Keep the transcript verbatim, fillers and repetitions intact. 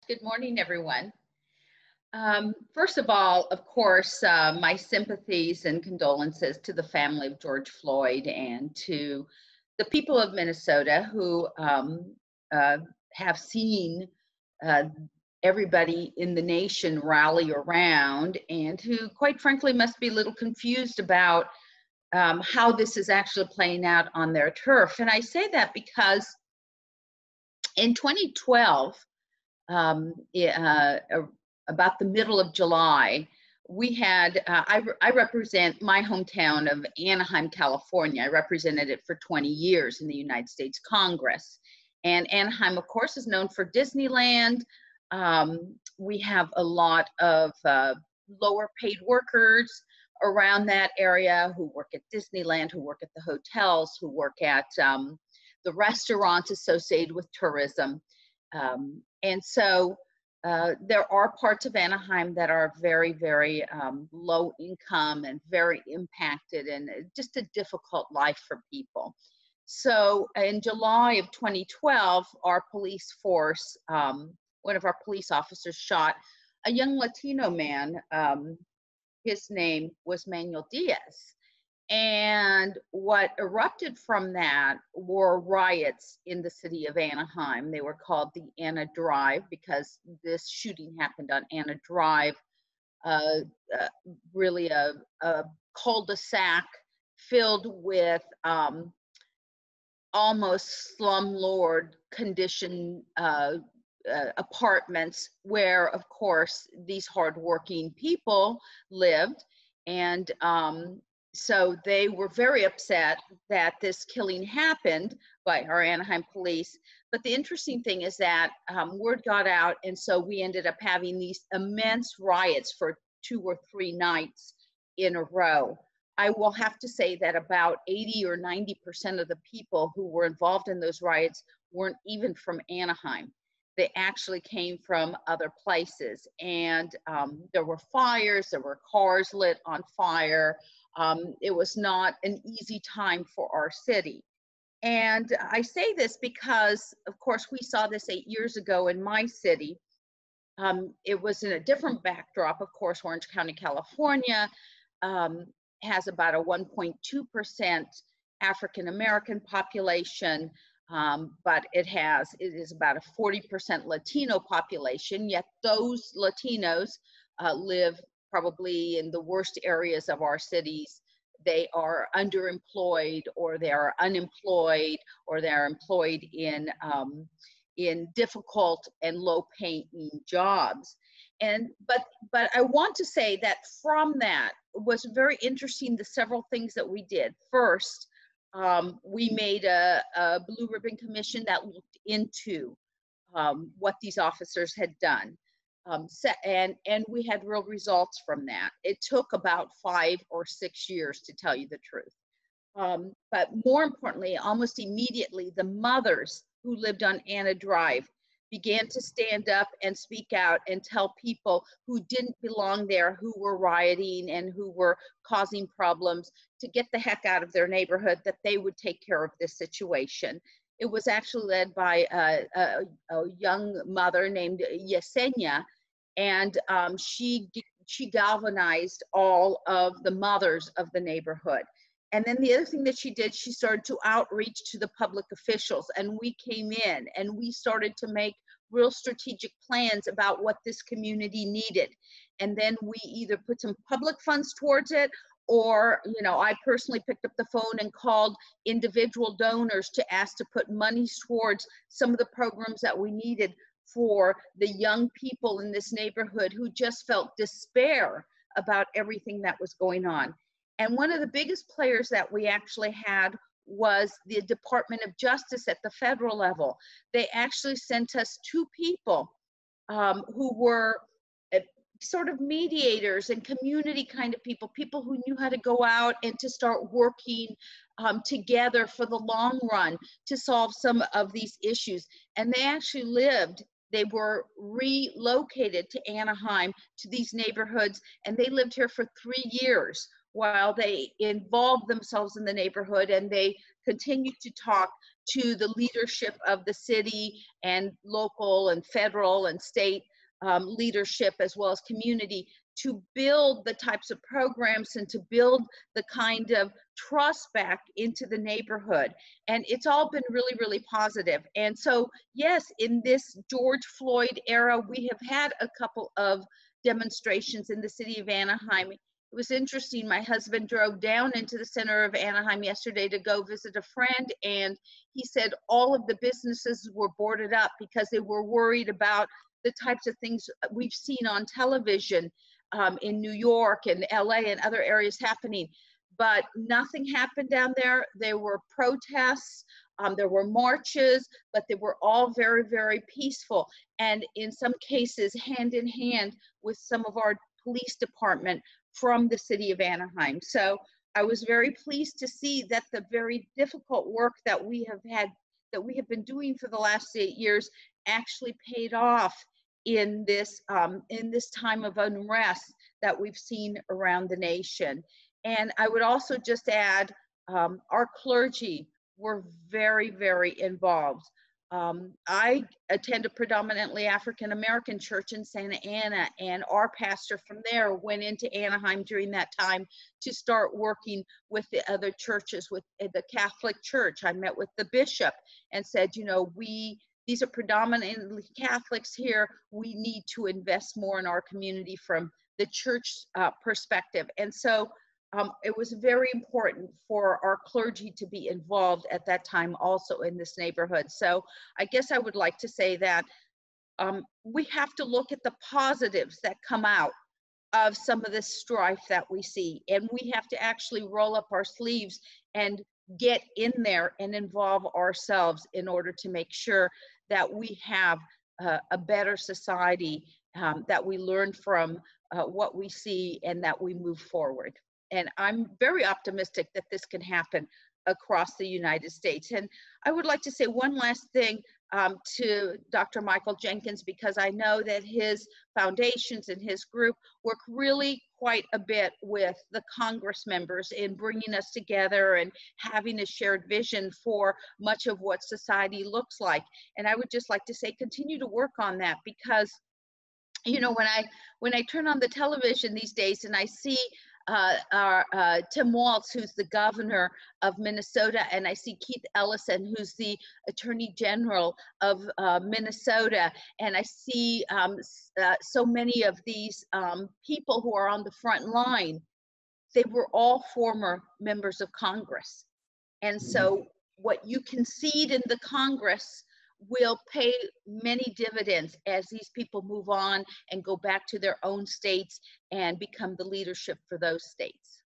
Good morning, everyone. Um, first of all, of course, uh, my sympathies and condolences to the family of George Floyd and to the people of Minnesota who um, uh, have seen uh, everybody in the nation rally around and who, quite frankly, must be a little confused about um, how this is actually playing out on their turf. And I say that because in twenty twelve, um, uh, about the middle of July, we had, uh, I, I represent my hometown of Anaheim, California. I represented it for twenty years in the United States Congress. And Anaheim, of course, is known for Disneyland. Um, we have a lot of uh, lower paid workers around that area who work at Disneyland, who work at the hotels, who work at um, the restaurants associated with tourism. Um, and so uh, there are parts of Anaheim that are very, very um, low income and very impacted, and just a difficult life for people. So in July of twenty twelve, our police force, um, one of our police officers shot a young Latino man. Um, his name was Manuel Diaz. And what erupted from that were riots in the city of Anaheim. They were called the Anna Drive because this shooting happened on Anna Drive, uh, uh, really a, a cul-de-sac filled with um, almost slumlord condition uh, uh, apartments where, of course, these hardworking people lived. And um, so they were very upset that this killing happened by our Anaheim police. But the interesting thing is that um, word got out, and so we ended up having these immense riots for two or three nights in a row. I will have to say that about eighty or ninety percent of the people who were involved in those riots weren't even from Anaheim. They actually came from other places. And um, there were fires, there were cars lit on fire. Um, it was not an easy time for our city. And I say this because, of course, we saw this eight years ago in my city. Um, it was in a different backdrop. Of course, Orange County, California, um, has about a one point two percent African American population, um, but it has, it is about a forty percent Latino population, yet those Latinos uh, live probably in the worst areas of our cities. They are underemployed, or they are unemployed, or they're employed in, um, in difficult and low paying jobs. And but but I want to say that from that was very interesting, the several things that we did. First, um, we made a, a blue ribbon commission that looked into um, what these officers had done. Um, and, and we had real results from that. It took about five or six years, to tell you the truth. Um, but more importantly, almost immediately, the mothers who lived on Anna Drive began to stand up and speak out and tell people who didn't belong there, who were rioting and who were causing problems, to get the heck out of their neighborhood, that they would take care of this situation. It was actually led by a, a, a young mother named Yesenia, and um, she, she galvanized all of the mothers of the neighborhood. And then the other thing that she did, she started to outreach to the public officials, and we came in and we started to make real strategic plans about what this community needed. And then we either put some public funds towards it, or, you know, I personally picked up the phone and called individual donors to ask to put money towards some of the programs that we needed for the young people in this neighborhood who just felt despair about everything that was going on. And one of the biggest players that we actually had was the Department of Justice at the federal level. They actually sent us two people um, who were uh, sort of mediators and community kind of people, people who knew how to go out and to start working um, together for the long run to solve some of these issues. And they actually lived, they were relocated to Anaheim, to these neighborhoods, and they lived here for three years while they involved themselves in the neighborhood, and they continued to talk to the leadership of the city and local and federal and state um, leadership, as well as community, to build the types of programs and to build the kind of trust back into the neighborhood. And it's all been really, really positive. And so, yes, in this George Floyd era, we have had a couple of demonstrations in the city of Anaheim. It was interesting. My husband drove down into the center of Anaheim yesterday to go visit a friend, and he said all of the businesses were boarded up because they were worried about the types of things we've seen on television um, in New York and L A and other areas happening. But nothing happened down there. There were protests, um, there were marches, but they were all very, very peaceful. And in some cases, hand in hand with some of our police department from the city of Anaheim. So I was very pleased to see that the very difficult work that we have had, that we have been doing for the last eight years actually paid off in this, um, in this time of unrest that we've seen around the nation. And I would also just add, um, our clergy were very, very involved. Um, I attend a predominantly African-American church in Santa Ana, and our pastor from there went into Anaheim during that time to start working with the other churches, with the Catholic Church. I met with the bishop and said, you know, we, these are predominantly Catholics here. We need to invest more in our community from the church uh, perspective. And so Um, it was very important for our clergy to be involved at that time also in this neighborhood. So I guess I would like to say that um, we have to look at the positives that come out of some of this strife that we see. And we have to actually roll up our sleeves and get in there and involve ourselves in order to make sure that we have uh, a better society, um, that we learn from uh, what we see and that we move forward. And I'm very optimistic that this can happen across the United States. And I would like to say one last thing um, to Doctor Michael Jenkins, because I know that his foundations and his group work really quite a bit with the Congress members in bringing us together and having a shared vision for much of what society looks like. And I would just like to say, continue to work on that, because you know, when I when I turn on the television these days and I see uh, our, uh, Tim Walz, who's the governor of Minnesota, and I see Keith Ellison, who's the Attorney General of uh, Minnesota, and I see um, uh, so many of these um, people who are on the front line, they were all former members of Congress. And so what you concede in the Congress will pay many dividends as these people move on and go back to their own states and become the leadership for those states.